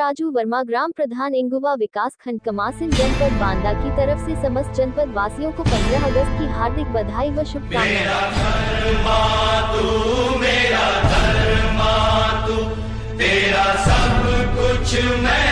राजू वर्मा, ग्राम प्रधान इंगुवा, विकास खंड कमासिन, जनपद बांदा की तरफ से समस्त जनपद वासियों को 15 अगस्त की हार्दिक बधाई व शुभकामनाएं। तेरा सब कुछ मैं